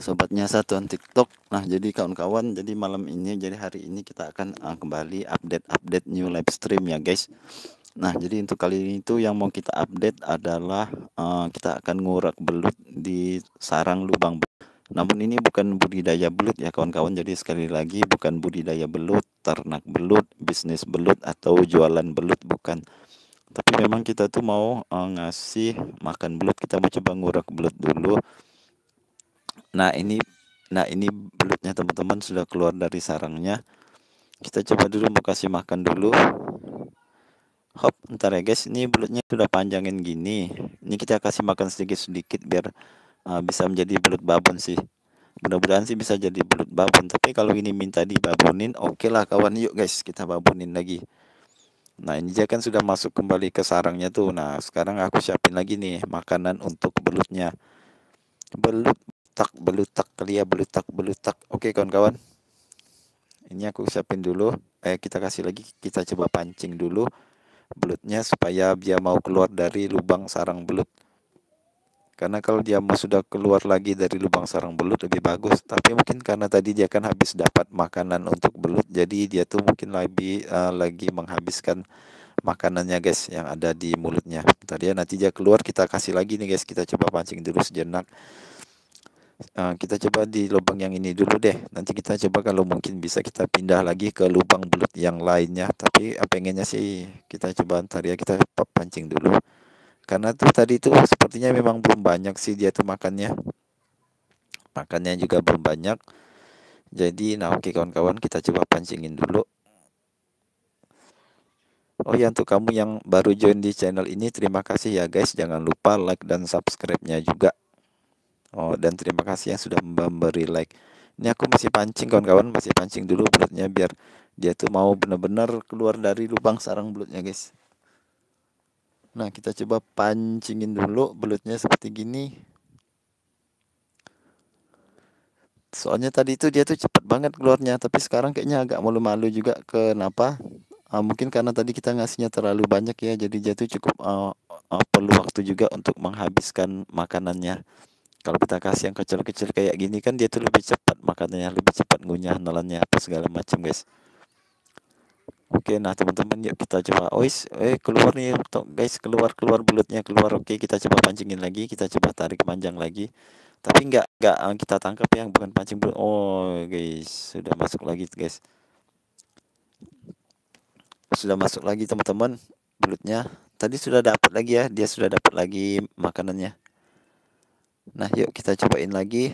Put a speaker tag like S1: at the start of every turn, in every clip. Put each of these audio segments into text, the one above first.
S1: sobatnya satuan TikTok. Nah, jadi kawan-kawan, jadi malam ini, jadi hari ini kita akan kembali update new live stream ya guys. Nah, jadi untuk kali ini tuh yang mau kita update adalah kita akan ngurak belut di sarang lubang. Namun ini bukan budidaya belut ya kawan-kawan. Jadi sekali lagi bukan budidaya belut, ternak belut, bisnis belut atau jualan belut, bukan. Tapi memang kita tuh mau ngasih makan belut. Kita mau coba ngurak belut dulu. Nah ini belutnya teman-teman sudah keluar dari sarangnya. Kita coba dulu mau kasih makan dulu. Hop, ntar ya guys, ini belutnya sudah panjangin gini. Ini kita kasih makan sedikit-sedikit biar bisa menjadi belut babon sih. Mudah-mudahan sih bisa jadi belut babon. Tapi kalau ini minta dibabonin, oke lah kawan, yuk guys kita babonin lagi. Nah ini dia kan sudah masuk kembali ke sarangnya tuh. Nah sekarang aku siapin lagi nih makanan untuk belutnya. Belutak kali ya, belutak. Oke kawan-kawan, ini aku siapin dulu. Kita kasih lagi, kita coba pancing dulu belutnya supaya dia mau keluar dari lubang sarang belut. Karena kalau dia mau sudah keluar lagi dari lubang sarang belut lebih bagus. Tapi mungkin karena tadi dia kan habis dapat makanan untuk belut, jadi dia tuh mungkin lagi menghabiskan makanannya guys yang ada di mulutnya. Tadi ya, nanti dia keluar kita kasih lagi nih guys. Kita coba pancing dulu sejenak. Kita coba di lubang yang ini dulu deh. Nanti kita coba kalau mungkin bisa kita pindah lagi ke lubang belut yang lainnya. Tapi pengennya sih kita coba ntar ya, kita pancing dulu. Karena tuh tadi tuh sepertinya memang belum banyak sih dia tuh makannya. Makannya juga belum banyak. Jadi nah oke kawan-kawan, kita coba pancingin dulu. Oh ya, untuk kamu yang baru join di channel ini, terima kasih ya guys. Jangan lupa like dan subscribe-nya juga. Oh, dan terima kasih yang sudah memberi like. Ini aku masih pancing kawan-kawan, masih pancing dulu belutnya biar dia tuh mau benar-benar keluar dari lubang sarang belutnya guys. Nah kita coba pancingin dulu belutnya seperti gini. Soalnya tadi itu dia tuh cepet banget keluarnya, tapi sekarang kayaknya agak malu-malu juga. Kenapa? Mungkin karena tadi kita ngasihnya terlalu banyak ya, jadi dia tuh cukup perlu waktu juga untuk menghabiskan makanannya. Kalau kita kasih yang kecil-kecil kayak gini kan dia tuh lebih cepat makanannya, lebih cepat ngunyah nelannya apa segala macam guys. Oke, nah teman-teman yuk kita coba. Keluar nih guys, keluar belutnya keluar. Oke, kita coba pancingin lagi, kita coba tarik panjang lagi. Tapi nggak kita tangkap ya, bukan pancing belut. Oh guys, sudah masuk lagi guys. Sudah masuk lagi teman-teman belutnya. Tadi sudah dapat lagi ya, dia sudah dapat lagi makanannya. Nah yuk kita cobain lagi.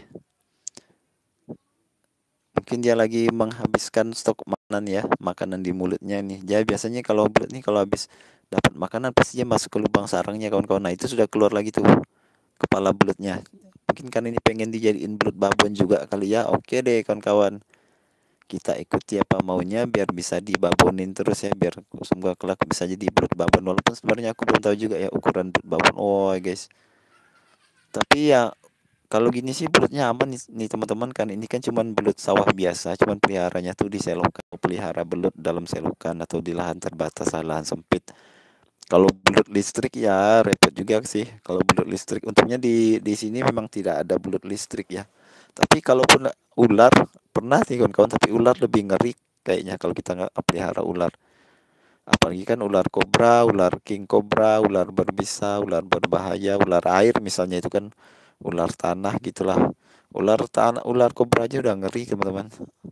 S1: Mungkin dia lagi menghabiskan stok makanan ya, makanan di mulutnya nih. Jadi biasanya kalau belut nih kalau habis dapat makanan pasti dia masuk ke lubang sarangnya kawan-kawan. Nah itu sudah keluar lagi tuh kepala belutnya. Mungkin kan ini pengen dijadiin belut babon juga kali ya. Oke deh kawan-kawan, kita ikuti apa maunya biar bisa dibabonin terus ya, biar semoga kelak bisa jadi belut babon. Walaupun sebenarnya aku belum tahu juga ya ukuran belut babon. Oh guys, tapi ya kalau gini sih belutnya aman nih teman-teman. Kan ini kan cuman belut sawah biasa, cuman peliharanya tuh di selokan. Pelihara belut dalam selokan atau di lahan terbatas, lahan sempit. Kalau belut listrik ya repot juga sih. Kalau belut listrik untungnya di sini memang tidak ada belut listrik ya. Tapi kalaupun ular pernah sih kawan-kawan, tapi ular lebih ngeri kayaknya kalau kita nggak pelihara ular. Apalagi kan ular kobra, ular king kobra, ular berbisa, ular berbahaya, ular air misalnya itu kan ular tanah gitulah. Ular kobra aja udah ngeri teman-teman.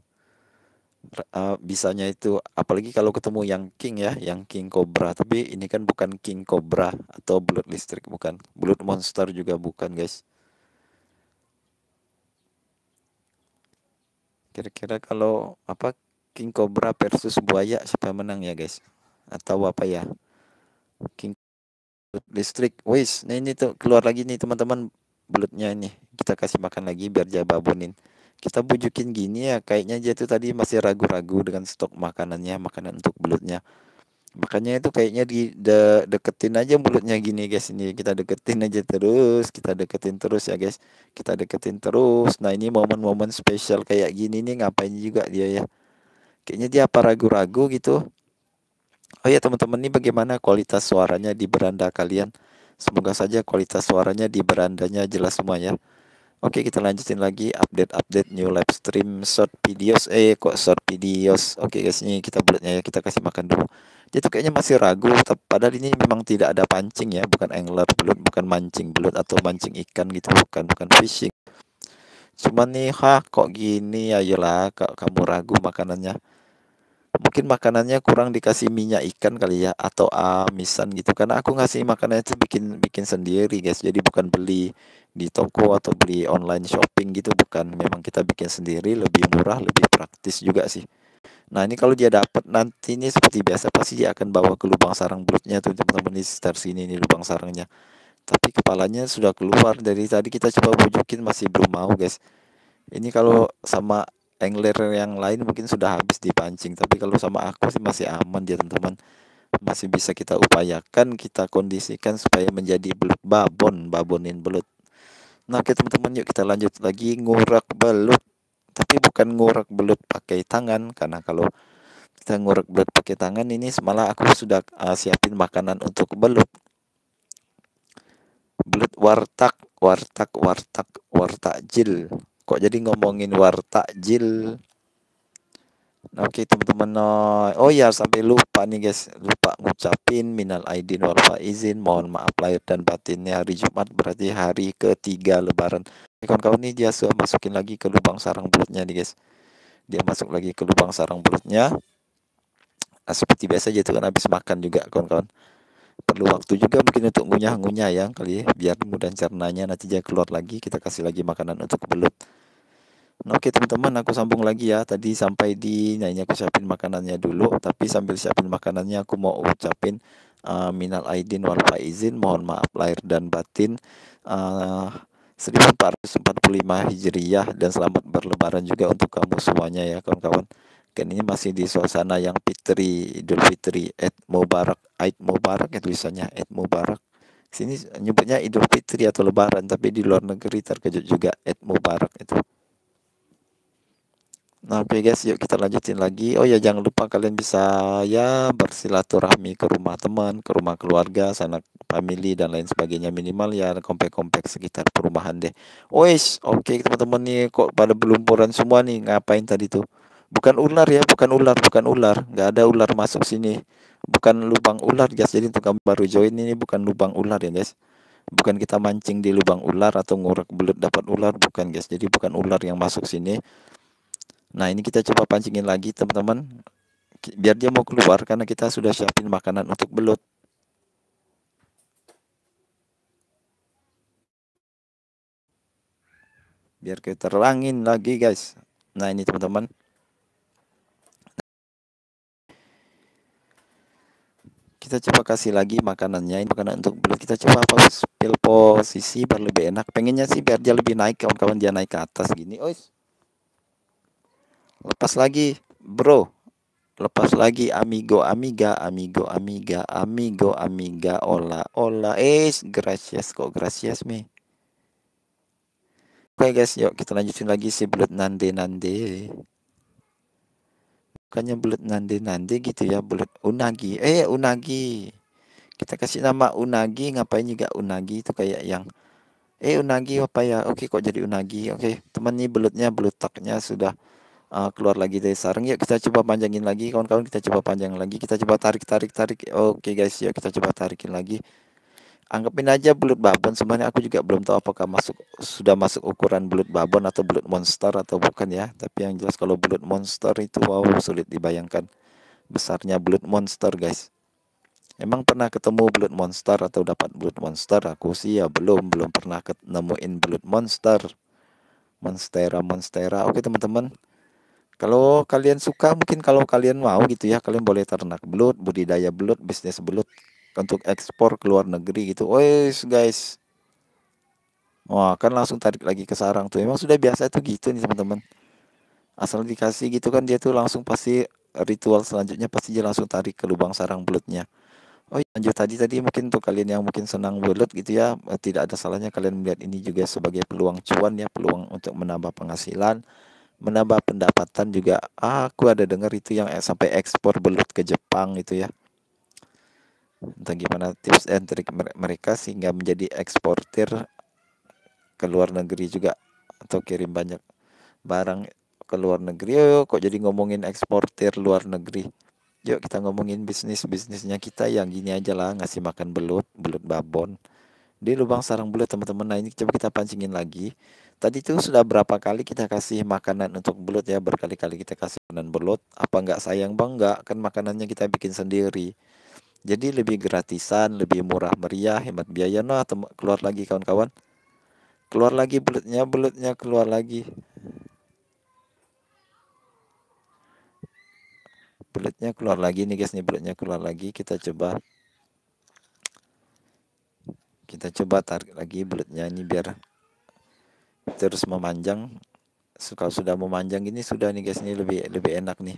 S1: Bisanya itu apalagi kalau ketemu yang king ya, yang king cobra. Tapi ini kan bukan king cobra atau belut listrik, bukan. Belut monster juga bukan guys. Kira-kira kalau apa, king cobra versus buaya siapa menang ya guys? Atau apa ya? King listrik. Wis, nah ini tuh keluar lagi nih teman-teman belutnya ini. Kita kasih makan lagi biar dia babonin. Kita bujukin gini ya, kayaknya dia tuh tadi masih ragu-ragu dengan stok makanannya, makanan untuk belutnya. Makanya itu kayaknya deketin aja mulutnya gini guys. Ini kita deketin aja terus, kita deketin terus ya guys. Kita deketin terus. Nah ini momen-momen spesial kayak gini nih, ngapain juga dia ya. Kayaknya dia apa ragu-ragu gitu. Oh ya teman-teman, ini bagaimana kualitas suaranya di beranda kalian? Semoga saja kualitas suaranya di berandanya jelas semua ya. Oke, kita lanjutin lagi update new live stream short videos. Kok short videos? Oke guys, ini kita belutnya ya, kita kasih makan dulu. Dia tuh kayaknya masih ragu, padahal ini memang tidak ada pancing ya, bukan angler belut, bukan mancing belut atau mancing ikan gitu, bukan fishing. Cuman nih, kok gini? Ayolah, kok kamu ragu makanannya? Mungkin makanannya kurang dikasih minyak ikan kali ya, atau amisan gitu. Karena aku ngasih makanannya itu bikin bikin sendiri guys. Jadi bukan beli di toko atau beli online shopping gitu, bukan. Memang kita bikin sendiri, lebih murah, lebih praktis juga sih. Nah ini kalau dia dapat nanti ini seperti biasa pasti dia akan bawa ke lubang sarang belutnya tuh teman-teman, di sekitar sini nih lubang sarangnya. Tapi kepalanya sudah keluar dari tadi, kita coba bujukin masih belum mau guys. Ini kalau sama angler yang lain mungkin sudah habis dipancing, tapi kalau sama aku sih masih aman dia teman-teman. Masih bisa kita upayakan, kita kondisikan supaya menjadi belut babon, babonin belut. Nah oke teman-teman, yuk kita lanjut lagi ngurak belut. Tapi bukan ngurak belut pakai tangan, karena kalau kita ngurak belut pakai tangan ini malah aku sudah siapin makanan untuk belut. Belut wartak, wartakjil. Kok jadi ngomongin wartakjil? Oke teman-teman, oh ya sampai lupa nih guys, lupa ngucapin minal aidin wal faizin, mohon maaf lahir dan batinnya. Hari Jumat berarti hari ketiga Lebaran. Kawan-kawan nih dia sudah masukin lagi ke lubang sarang belutnya nih guys. Dia masuk lagi ke lubang sarang belutnya. Seperti biasa aja itu kan habis makan juga kawan-kawan. Perlu waktu juga mungkin untuk ngunyah-ngunyah ya kali ya, biar mudah cernanya, nanti dia keluar lagi, kita kasih lagi makanan untuk belut. Nah, oke teman-teman, aku sambung lagi ya. Tadi sampai di, nah ini aku siapin makanannya dulu. Tapi sambil siapin makanannya, aku mau ucapin minal aidin wal faizin, mohon maaf lahir dan batin. Uh, 1445 Hijriyah, dan selamat berlebaran juga untuk kamu semuanya ya kawan-kawan. Kan ini masih di suasana yang Fitri, Idul Fitri, Eid Mubarak ya tulisannya, Eid Mubarak. Sini nyebutnya Idul Fitri atau Lebaran, tapi di luar negeri terkejut juga Eid Mubarak itu. Nah, oke guys, yuk kita lanjutin lagi. Oh ya, jangan lupa kalian bisa ya bersilaturahmi ke rumah teman, ke rumah keluarga, sanak family dan lain sebagainya, minimal ya komplek-komplek sekitar perumahan deh. Wes, oke teman-teman nih, kok pada belumpuran semua nih, ngapain tadi tuh? Bukan ular ya, bukan ular, nggak ada ular masuk sini. Bukan lubang ular guys. Jadi untuk kamu baru join, ini bukan lubang ular ya guys. Bukan kita mancing di lubang ular atau ngorek belut dapat ular, bukan guys. Jadi bukan ular yang masuk sini. Nah, ini kita coba pancingin lagi teman-teman, biar dia mau keluar karena kita sudah siapin makanan untuk belut. Biar kita terangin lagi guys. Nah, ini teman-teman. Kita coba kasih lagi makanannya. Ini makanan untuk belut. Kita coba ambil posisi biar lebih enak. Pengennya sih biar dia lebih naik, kawan-kawan, dia naik ke atas gini. Lepas lagi, bro. Lepas lagi, amigo, amiga, amigo, amiga, amigo, amiga, hola, hola. Gracias, kok gracias me. Oke guys, yuk kita lanjutin lagi si belut nande. Bukannya belut nande gitu ya, belut unagi. Unagi. Kita kasih nama unagi, ngapain juga unagi itu kayak yang unagi apa ya? Oke, kok jadi unagi? Oke, teman nih belutnya, belut taknya sudah keluar lagi dari sarang. Yuk kita coba panjangin lagi kawan-kawan, kita coba panjang lagi. Kita coba tarik. Oke guys, yuk kita coba tarikin lagi. Anggapin aja belut babon. Sebenarnya aku juga belum tahu apakah sudah masuk ukuran belut babon atau belut monster atau bukan ya. Tapi yang jelas kalau belut monster itu wow, sulit dibayangkan besarnya belut monster guys. Emang pernah ketemu belut monster atau dapat belut monster? Aku sih ya belum pernah nemuin belut monster. Monstera. Oke teman-teman. Kalau kalian suka, mungkin kalau kalian mau gitu ya, kalian boleh ternak belut, budidaya belut, bisnis belut untuk ekspor ke luar negeri gitu. Wes guys. Wah, kan langsung tarik lagi ke sarang tuh. Emang sudah biasa tuh gitu nih teman-teman. Asal dikasih gitu kan dia tuh langsung pasti ritual selanjutnya pasti dia langsung tarik ke lubang sarang belutnya. Oh iya, lanjut tadi mungkin untuk kalian yang mungkin senang belut gitu ya, tidak ada salahnya kalian melihat ini juga sebagai peluang cuan ya, peluang untuk menambah penghasilan, menambah pendapatan juga. Aku ada dengar itu yang sampai ekspor belut ke Jepang itu ya. Entah gimana tips and trik mereka sehingga menjadi eksportir ke luar negeri juga. atau kirim banyak barang ke luar negeri. Yuk, kok jadi ngomongin eksportir luar negeri. Yuk kita ngomongin bisnisnya kita yang gini aja lah, ngasih makan belut, belut babon di lubang sarang belut teman-teman. Nah ini coba kita pancingin lagi. Tadi tuh sudah berapa kali kita kasih makanan untuk belut ya, berkali-kali kita kasih makanan belut. Apa nggak sayang bang? Nggak, kan makanannya kita bikin sendiri. Jadi lebih gratisan, lebih murah meriah, hemat biaya. Nah keluar lagi kawan-kawan. Keluar lagi belutnya, belutnya keluar lagi. Belutnya keluar lagi nih guys, nih belutnya keluar lagi. Kita coba tarik lagi belutnya ini biar terus memanjang. Kalau sudah memanjang ini sudah nih guys, ini lebih lebih enak nih.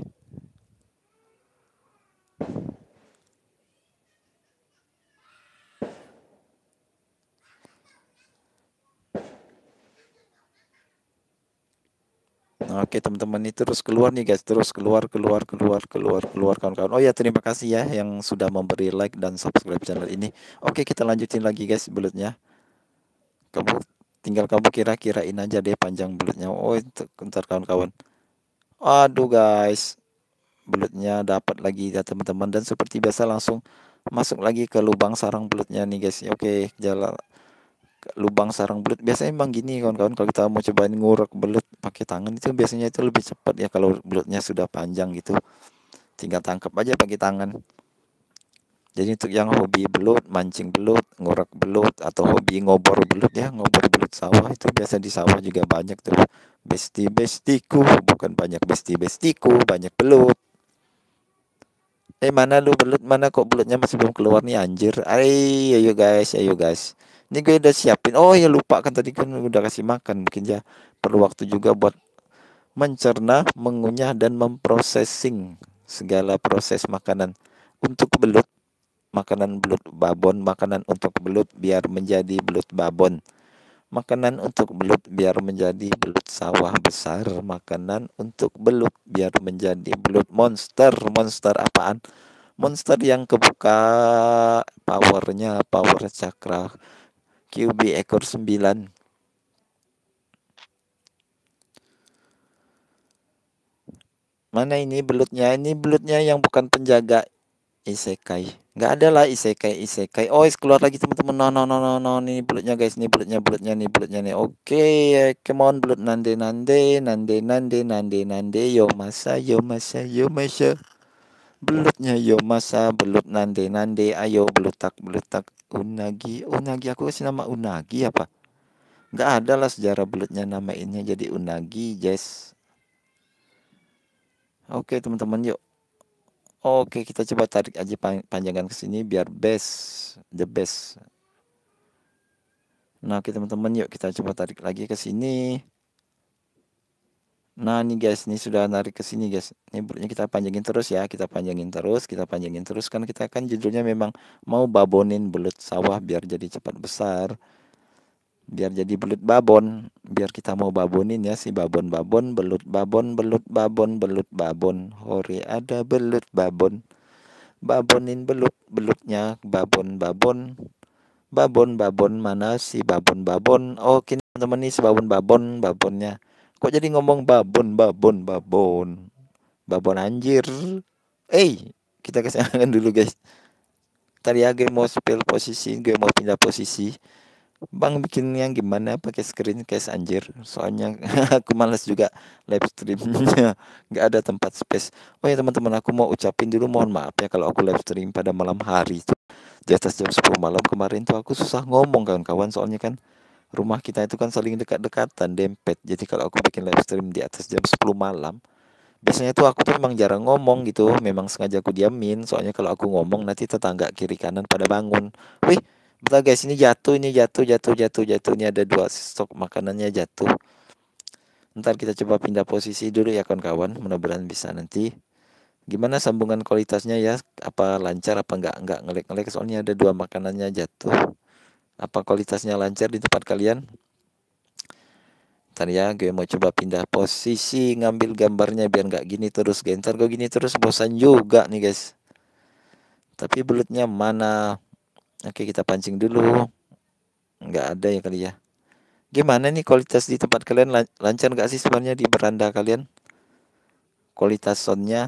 S1: Oke teman-teman, ini terus keluar nih guys, terus keluar kawan-kawan. Oh ya, terima kasih ya yang sudah memberi like dan subscribe channel ini. Oke, kita lanjutin lagi guys belutnya. Kamu kira-kirain aja deh panjang belutnya. Oh itu bentar kawan-kawan. Aduh guys, belutnya dapat lagi ya teman-teman, dan seperti biasa langsung masuk lagi ke lubang sarang belutnya nih guys. Oke, jalan lubang sarang belut biasanya emang gini kawan-kawan. Kalau kita mau cobain ngurek belut pakai tangan itu biasanya itu lebih cepat ya, kalau belutnya sudah panjang gitu tinggal tangkap aja pakai tangan. Jadi untuk yang hobi belut, mancing belut, ngurek belut, atau hobi ngobor belut ya, ngobor belut sawah, itu biasa di sawah juga banyak tuh besti-bestiku, bukan banyak besti-bestiku, banyak belut. Mana lu belut, mana kok belutnya masih belum keluar nih anjir. Ayo guys, ayo guys. Ini gue udah siapin. Oh ya lupa kan, tadi kan udah kasih makan. Mungkin ya perlu waktu juga buat mencerna, mengunyah dan memprosesing segala proses makanan untuk belut. Makanan belut babon, makanan untuk belut biar menjadi belut babon. Makanan untuk belut biar menjadi belut sawah besar. Makanan untuk belut biar menjadi belut monster. Monster apaan? Monster yang kebuka powernya, power cakra QB ekor 9. Mana ini belutnya? Ini belutnya yang bukan penjaga isekai. Nggak ada lah isekai. Oh, keluar lagi teman-teman. No, no, no, no, no. Nih belutnya guys. Nih belutnya nih. Oke, come on belut nande nande nande nande nande nande. Yo masa, yo masa, yo masa. Belutnya yo masa, belut nande nande. Ayo belutak belutak. Unagi, unagi. Aku kasih nama unagi apa? Nggak ada lah sejarah belutnya namainnya jadi unagi, Jess. Oke teman-teman, yuk. Oke, kita coba tarik aja panjangan ke sini biar the best. Nah, oke teman-teman, yuk kita coba tarik lagi ke sini. Nah, nih guys, ini sudah narik ke sini guys. Ini belutnya kita panjangin terus ya, kita panjangin terus kan kita kan judulnya memang mau babonin belut sawah biar jadi cepat besar. Biar jadi belut babon, biar kita mau babonin ya si babon-babon, belut babon, belut babon, belut babon. Hore ada belut babon. Babonin belut, belutnya babon-babon. Babon-babon mana si babon-babon? Oh, kini teman-teman nih si babon-babon, babonnya. Kok jadi ngomong babon? Babon anjir. Kita kesenangan dulu guys. Tadi ya gue mau spill posisi, gue mau pindah posisi. Bang bikin yang gimana pakai screen case anjir. Soalnya aku malas juga live streamnya. Nggak ada tempat space. Oh ya teman-teman, aku mau ucapin dulu mohon maaf ya kalau aku live stream pada malam hari tuh. Di atas jam 10 malam kemarin tuh aku susah ngomong kawan-kawan. Soalnya kan rumah kita itu kan saling dekat-dekatan, dempet. Jadi kalau aku bikin live stream di atas jam 10 malam, biasanya tuh aku tuh memang jarang ngomong gitu. Memang sengaja aku diamin. Soalnya kalau aku ngomong nanti tetangga kiri kanan pada bangun. Wih, bentar guys, ini jatuh. Ini ada 2 stok makanannya jatuh. Ntar kita coba pindah posisi dulu ya kawan-kawan. Mudah-mudahan bisa nanti. Gimana sambungan kualitasnya ya? Apa lancar apa enggak ngelek-ngelek, soalnya ada 2 makanannya jatuh. Apa kualitasnya lancar di tempat kalian? Ntar ya gue mau coba pindah posisi, ngambil gambarnya biar nggak gini terus. Ntar gue gini terus bosan juga nih guys. Tapi belutnya mana? Oke, kita pancing dulu. Nggak ada ya kali ya. Gimana nih kualitas di tempat kalian, lancar nggak sih sebenarnya di beranda kalian? Kualitas soundnya?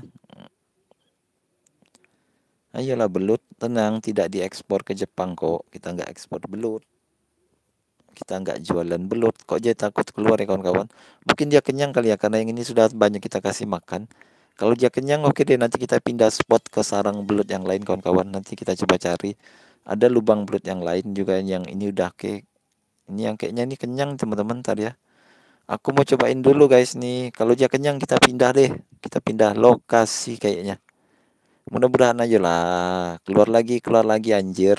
S1: Ayolah belut, tenang, tidak diekspor ke Jepang kok. Kita nggak ekspor belut. Kita nggak jualan belut. Kok dia takut keluar ya kawan-kawan? Mungkin dia kenyang kali ya, karena yang ini sudah banyak kita kasih makan. Kalau dia kenyang, oke deh, nanti kita pindah spot ke sarang belut yang lain kawan-kawan. Nanti kita coba cari. Ada lubang belut yang lain juga yang ini udah kayak ini, yang kayaknya ini kenyang teman-teman tadi ya. Aku mau cobain dulu guys nih. Kalau dia kenyang kita pindah deh. Kita pindah lokasi kayaknya. Mudah-mudahan aja lah. Keluar lagi anjir.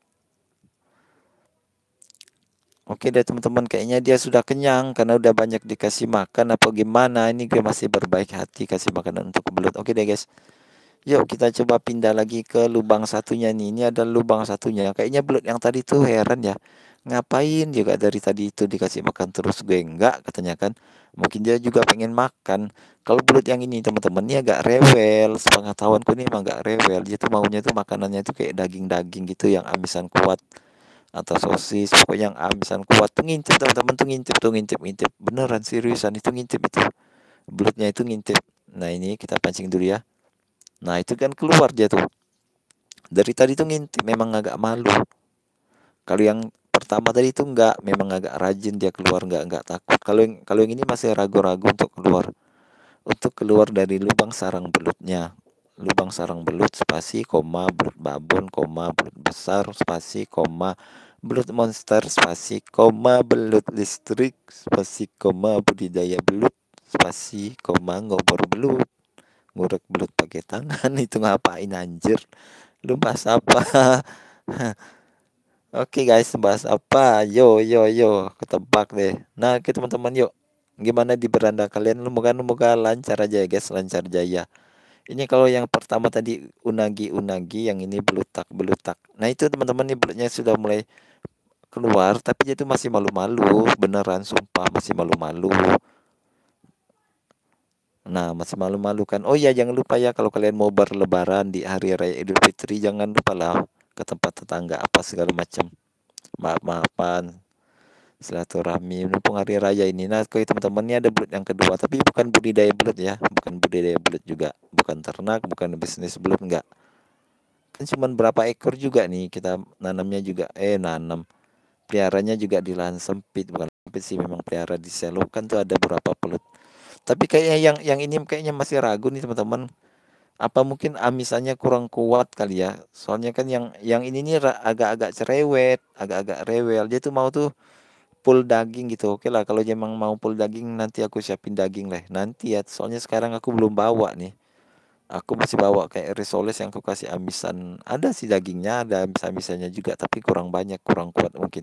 S1: Oke deh teman-teman, kayaknya dia sudah kenyang karena udah banyak dikasih makan apa gimana. Ini gue masih berbaik hati kasih makanan untuk belut. Oke deh guys. Yuk kita coba pindah lagi ke lubang satunya nih. Ini ada lubang satunya. Kayaknya belut yang tadi tuh heran ya. Ngapain juga dari tadi itu dikasih makan terus, gue enggak katanya kan. Mungkin dia juga pengen makan. Kalau belut yang ini teman-teman ini agak rewel. Sepengetahuanku ini emang agak rewel. Dia tuh maunya tuh makanannya tuh kayak daging-daging gitu yang amisan kuat atau sosis, pokoknya yang amisan kuat tuh ngintip teman-teman, tuh ngintip, ngintip beneran, seriusan itu ngintip itu belutnya itu ngintip. Nah ini kita pancing dulu ya. Nah itu kan keluar dia tuh dari tadi tuh ngintip, memang agak malu. Kalau yang pertama tadi itu enggak, memang agak rajin dia keluar, enggak takut. Kalau yang ini masih ragu-ragu untuk keluar dari lubang sarang belutnya. Lubang sarang belut spasi koma belut babon koma belut besar spasi koma belut monster spasi koma belut listrik spasi koma budidaya belut spasi koma ngobor belut ngurek belut pakai tangan. Itu ngapain anjir, lu bahas apa? Oke guys, bahas apa? Yo, ketebak deh. Nah, oke teman-teman, yuk. Gimana di beranda kalian? Semoga lancar aja ya guys, lancar jaya. Ini kalau yang pertama tadi unagi, yang ini belutak. Nah itu teman-teman, nih belutnya sudah mulai keluar, tapi dia itu masih malu-malu, beneran sumpah masih malu-malu. Nah masih malu-malu kan. Oh iya jangan lupa ya, kalau kalian mau berlebaran di hari raya Idul Fitri, jangan lupa lah ke tempat tetangga apa segala macam. Maaf-maafan, silaturahmi mumpung hari raya ini. Nah, kalau teman-teman ini ada belut yang kedua, tapi bukan budidaya belut ya, bukan budidaya belut juga, bukan ternak, bukan bisnis belut, enggak. Kan cuman berapa ekor juga nih kita nanamnya juga, nanam peliharanya juga di lahan sempit, bukan sempit sih, memang pelihara di selokan tuh ada berapa belut. Tapi kayaknya yang ini kayaknya masih ragu nih teman-teman. Apa mungkin amisannya kurang kuat kali ya? Soalnya kan yang ini nih agak-agak cerewet, agak-agak rewel. Dia tuh mau tuh full daging gitu. Oke lah, kalau dia emang mau full daging nanti aku siapin daging lah. Nanti ya, soalnya sekarang aku belum bawa nih. Aku masih bawa kayak risoles yang aku kasih amisan. Ada sih dagingnya, ada amis-amisannya juga, tapi kurang banyak, kurang kuat mungkin.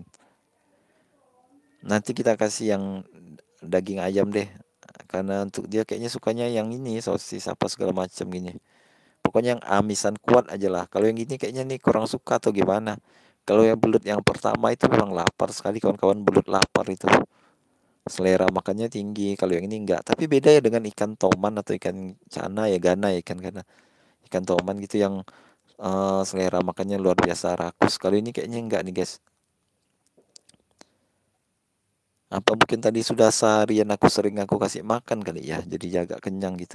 S1: Nanti kita kasih yang daging ayam deh. Karena untuk dia kayaknya sukanya yang ini, sosis apa segala macam gini. Pokoknya yang amisan kuat aja lah. Kalau yang gini kayaknya nih kurang suka atau gimana. Kalau yang belut yang pertama itu memang lapar sekali kawan-kawan, belut lapar itu. Selera makannya tinggi. Kalau yang ini enggak. Tapi beda ya dengan ikan toman atau ikan cana ya, gana ya, ikan gana. Ikan toman gitu yang selera makannya luar biasa rakus. Kalau ini kayaknya enggak nih guys. Apa mungkin tadi sudah seharian aku sering aku kasih makan kali ya, jadi jaga kenyang gitu.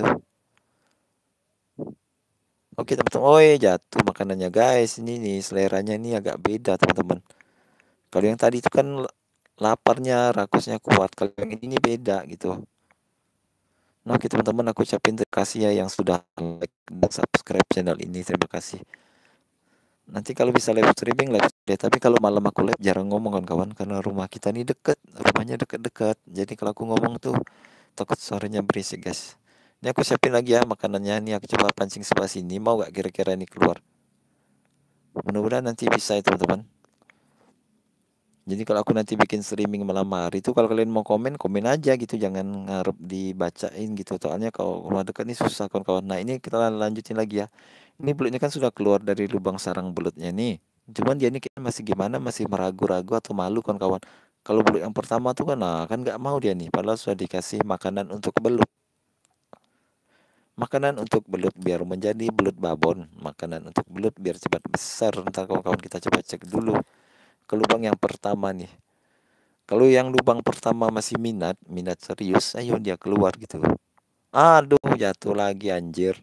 S1: Oke teman-teman, oh jatuh makanannya guys. Ini nih seleranya ini agak beda teman-teman. Kalau yang tadi itu kan laparnya, rakusnya kuat. Kalau yang ini beda gitu. Nah oke teman-teman, aku ucapin terima kasih ya yang sudah like dan subscribe channel ini. Terima kasih. Nanti kalau bisa live streaming live deh. Tapi kalau malam aku live jarang ngomong kan kawan, karena rumah kita ini deket, rumahnya deket-deket. Jadi kalau aku ngomong tuh takut suaranya berisik guys. Ini aku siapin lagi ya makanannya. Ini aku coba pancing sebelah sini. Mau gak kira-kira ini keluar? Mudah-mudahan nanti bisa ya teman-teman. Jadi kalau aku nanti bikin streaming malam hari itu, kalau kalian mau komen, komen aja gitu. Jangan ngarep dibacain gitu. Soalnya kalau rumah dekat ini susah kawan-kawan. Nah ini kita lanjutin lagi ya. Ini belutnya kan sudah keluar dari lubang sarang belutnya nih. Cuman dia ini kayaknya masih gimana, masih meragu-ragu atau malu kawan-kawan. Kalau belut yang pertama tuh kan, nah kan nggak mau dia nih. Padahal sudah dikasih makanan untuk belut. Makanan untuk belut biar menjadi belut babon. Makanan untuk belut biar cepat besar. Ntar kawan-kawan kita coba cek dulu ke lubang yang pertama nih. Kalau yang lubang pertama masih minat, minat serius, ayo dia keluar gitu. Aduh, jatuh lagi anjir.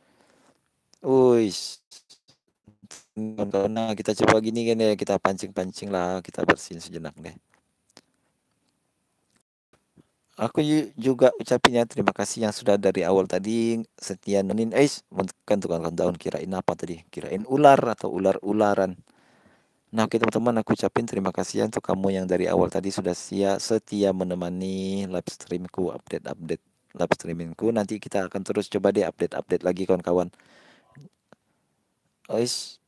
S1: Wis. Kawan-kawan, nah kita coba gini kan ya, kita pancing-pancing lah, kita bersihin sejenak deh. Aku juga ucapin ya terima kasih yang sudah dari awal tadi setia nenin. Kan tukang daun kirain apa tadi? Kirain ular atau ular-ularan. Nah, oke teman-teman, aku ucapin terima kasih ya untuk kamu yang dari awal tadi sudah setia menemani live streamku, update-update live streamingku. Nanti kita akan terus coba deh update-update lagi kawan-kawan. Ois,